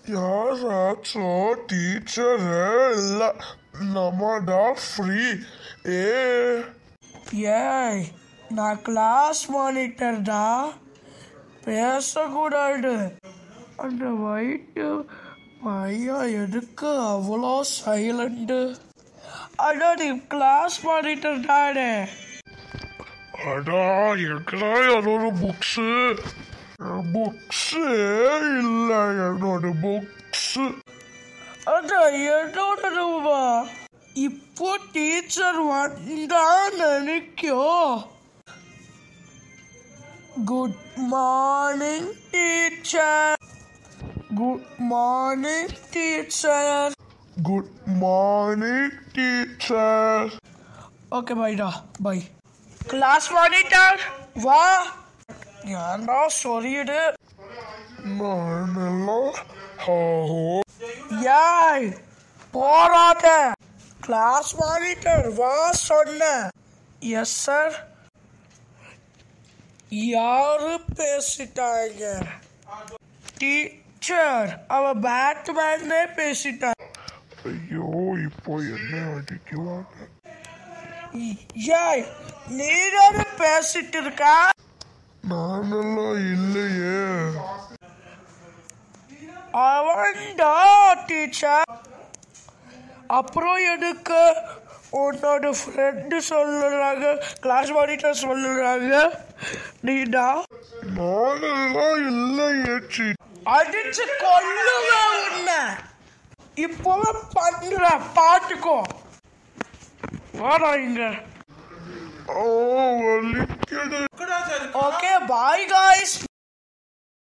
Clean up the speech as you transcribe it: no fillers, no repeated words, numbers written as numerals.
யாராச்சும் டீச்சரே இல்லை, நம்மடா ஃப்ரீ. ஏய், நான் கிளாஸ் மானிட்டர்டா, பேசக்கூடாது. அந்த வயிற்று பையன் எதுக்கு அவ்வளோ சைலண்ட்டு? அடா நீ கிளாஸ் மானிட்டர் தானே? அடா எங்கடா என்னோட புக்ஸு இல்லை, என்னோட புக்ஸு. அதான் என்னோடதுமா? இப்போ டீச்சர் வந்தா நினைக்கும். Good morning teacher. Good morning teacher. Good morning teacher. Okay பைடா, பை. கிளாஸ் மானிட்டர் வா. ஏன்டா சொல்லிடு. நானெல்லாம் ஏய் போராத. கிளாஸ் மானிட்டர் வா சொன்ன. Yes sir. யாரு பேசிட்டாங்க? டீச்சர், அவ பேட்மேனே பேசிட்டாங்க. ஐயோ, இப்போ என்ன அடிக்குவாங்க? ஏய், நீதானே பேசிட்டு இருக்கா? நானெல்லாம் இல்லையே. அவன்டா டீச்சர். அப்புறம் எதுக்கு உன்னோட ஃப்ரெண்டு சொல்லுறாங்க, கிளாஸ் மானிட்டர் சொல்லுறாங்க நீடா? நானெல்லாம் இல்லையே. அடிச்சு கொல்லுவேன் உன்னை. இப்போவே பண்ற பாட்டுக்கோ. வாடா இங்க. வலிக்குது. Okay, bye guys.